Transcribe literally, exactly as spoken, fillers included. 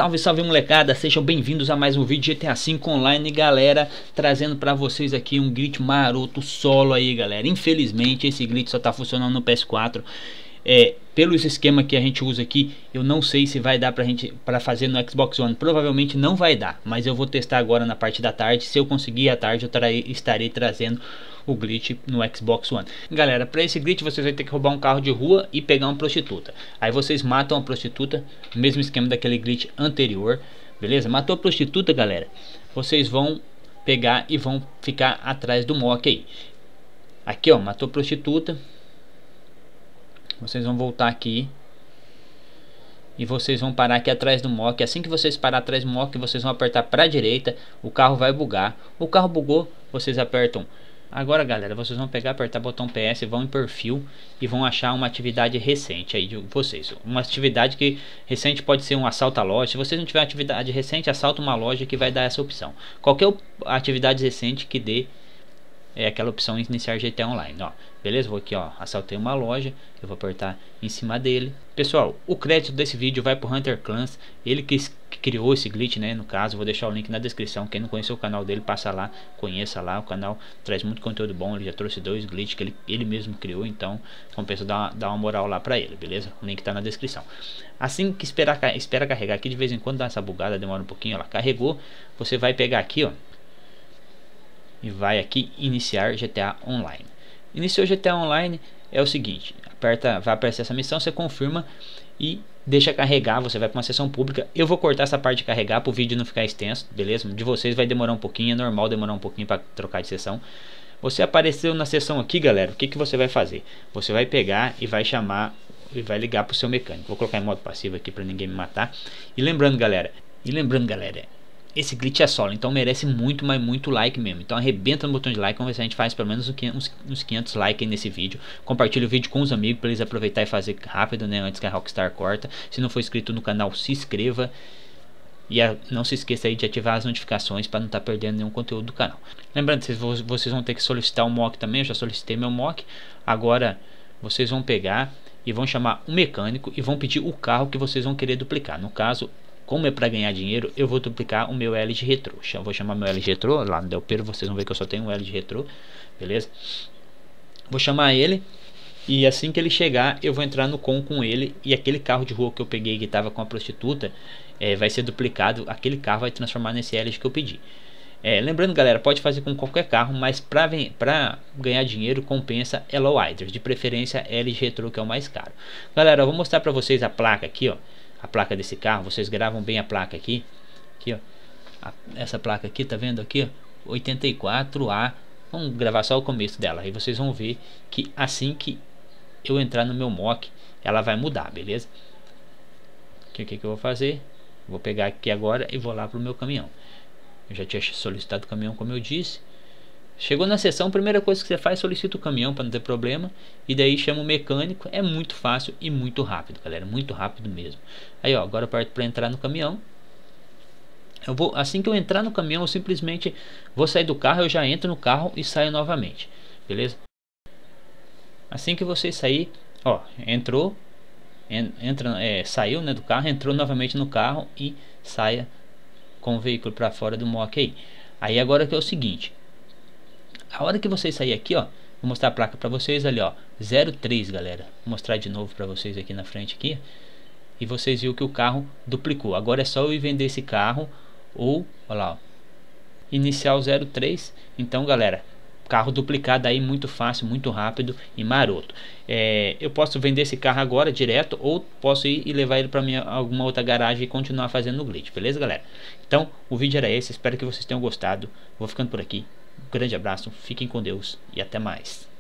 Salve, salve molecada, sejam bem-vindos a mais um vídeo de G T A cinco Online, galera. Trazendo pra vocês aqui um glitch maroto solo aí, galera. Infelizmente esse glitch só tá funcionando no P S quatro. É, pelos esquemas que a gente usa aqui, eu não sei se vai dar pra gente pra fazer no Xbox One. Provavelmente não vai dar, mas eu vou testar agora na parte da tarde. Se eu conseguir à tarde, eu trarei, estarei trazendo o glitch no Xbox One. Galera, para esse glitch vocês vão ter que roubar um carro de rua e pegar uma prostituta. Aí vocês matam a prostituta, mesmo esquema daquele glitch anterior, beleza? Matou a prostituta, galera, vocês vão pegar e vão ficar atrás do mock aí. Aqui, ó, matou a prostituta. Vocês vão voltar aqui e vocês vão parar aqui atrás do mock. Assim que vocês parar atrás do mock, vocês vão apertar para a direita. O carro vai bugar. O carro bugou, vocês apertam. Agora, galera, vocês vão pegar, apertar o botão P S, vão em perfil e vão achar uma atividade recente aí de vocês. Uma atividade que recente pode ser um assalto à loja. Se vocês não tiverem atividade recente, assalta uma loja, que vai dar essa opção. Qualquer atividade recente que dê é aquela opção iniciar G T A Online, ó. Beleza? Vou aqui, ó, assaltei uma loja, eu vou apertar em cima dele. Pessoal, o crédito desse vídeo vai pro Hunter Clans, ele que, que criou esse glitch, né, no caso. Vou deixar o link na descrição. Quem não conheceu o canal dele, passa lá, conheça lá. O canal traz muito conteúdo bom, ele já trouxe dois glitches que ele, ele mesmo criou, então compensa dar, dar uma moral lá pra ele, beleza? O link tá na descrição. Assim que esperar, espera carregar aqui, de vez em quando dá essa bugada, demora um pouquinho, ela carregou. Você vai pegar aqui, ó, e vai aqui iniciar G T A Online. Iniciou G T A Online, é o seguinte, aperta, vai aparecer essa missão, você confirma e deixa carregar. Você vai para uma sessão pública. Eu vou cortar essa parte de carregar para o vídeo não ficar extenso, beleza? De vocês vai demorar um pouquinho, é normal demorar um pouquinho para trocar de sessão. Você apareceu na sessão aqui, galera, o que, que você vai fazer? Você vai pegar e vai chamar e vai ligar para o seu mecânico. Vou colocar em modo passivo aqui para ninguém me matar. E lembrando, galera, e lembrando, galera, esse glitch é solo, então merece muito, mas muito like mesmo. Então arrebenta no botão de like, vamos ver se a gente faz pelo menos uns quinhentos likes aí nesse vídeo. Compartilha o vídeo com os amigos para eles aproveitar e fazer rápido, né, antes que a Rockstar corta. Se não for inscrito no canal, se inscreva. E a, não se esqueça aí de ativar as notificações para não estar tá perdendo nenhum conteúdo do canal. Lembrando que vocês vão ter que solicitar o mock também. Eu já solicitei meu mock. Agora vocês vão pegar e vão chamar um mecânico e vão pedir o carro que vocês vão querer duplicar. No caso, como é para ganhar dinheiro, eu vou duplicar o meu L G Retro. Eu vou chamar meu L G Retro lá no Del Pero. Vocês vão ver que eu só tenho um L G Retro, beleza? Vou chamar ele e assim que ele chegar, eu vou entrar no com com ele. E aquele carro de rua que eu peguei que estava com a prostituta é, vai ser duplicado. Aquele carro vai transformar nesse L G que eu pedi. É, lembrando, galera, pode fazer com qualquer carro, mas para ganhar dinheiro compensa Elo Rider, de preferência L G Retro, que é o mais caro. Galera, eu vou mostrar para vocês a placa aqui, ó. A placa desse carro, vocês gravam bem a placa aqui, aqui ó, a, essa placa aqui, tá vendo aqui, ó, oitenta e quatro A. Vamos gravar só o começo dela, aí vocês vão ver que assim que eu entrar no meu mock, ela vai mudar, beleza? O que, que que eu vou fazer? Vou pegar aqui agora e vou lá pro meu caminhão. Eu já tinha solicitado o caminhão, como eu disse. Chegou na sessão, a primeira coisa que você faz, solicita o caminhão para não ter problema. E daí chama o mecânico. É muito fácil e muito rápido, galera. Muito rápido mesmo. Aí, ó, agora parto para entrar no caminhão. Eu vou, assim que eu entrar no caminhão, eu simplesmente vou sair do carro. Eu já entro no carro e saio novamente. Beleza? Assim que você sair, ó, entrou. Entra, é, saiu, né, do carro. Entrou novamente no carro e saia com o veículo para fora do mock aí. Aí agora que é o seguinte. A hora que vocês sair aqui, ó, vou mostrar a placa para vocês ali, ó, zero três, galera. Vou mostrar de novo para vocês aqui na frente aqui. E vocês viram que o carro duplicou. Agora é só eu ir vender esse carro ou, olha lá, ó, iniciar o zero três. Então, galera, carro duplicado aí muito fácil, muito rápido e maroto. É, eu posso vender esse carro agora direto ou posso ir e levar ele para minha alguma outra garagem e continuar fazendo o glitch, beleza, galera? Então, o vídeo era esse. Espero que vocês tenham gostado. Vou ficando por aqui. Um grande abraço, fiquem com Deus e até mais.